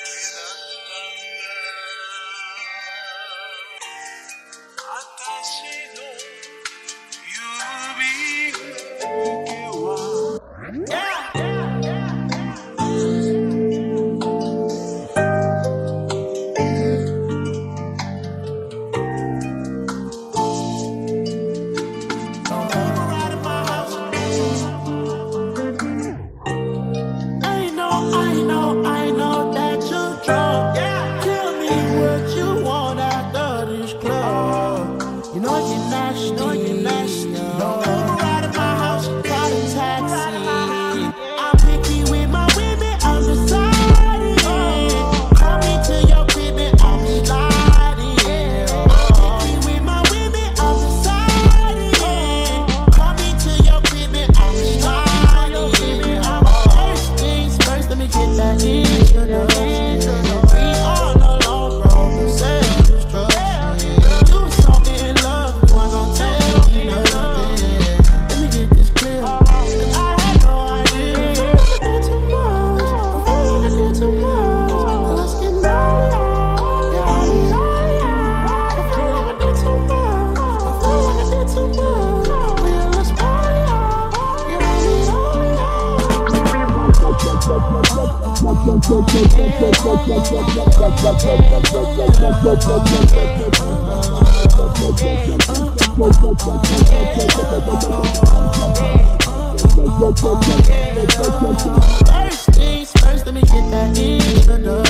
I know that you're drunk. Tell me what you want after this club. You know you're nasty, Don't override at my house, call a taxi. I'm picky with my women, I'm deciding. Call me to your crib and I'm sliding. I'm picky with my women, I'm deciding. Call me to your crib and I'm sliding. First things first, let me get that introduction. We on the long road, self-destruction. You saw me in love, you ain't gon' tell me nothing. Let me get this clear, I had no idea. I did too much, I feel like I did too much. Let's get naughty, yeah, I feel like I did too much, I feel like I did too much. Yeah, let's party, yeah, I need all First things first, let me get that introduction.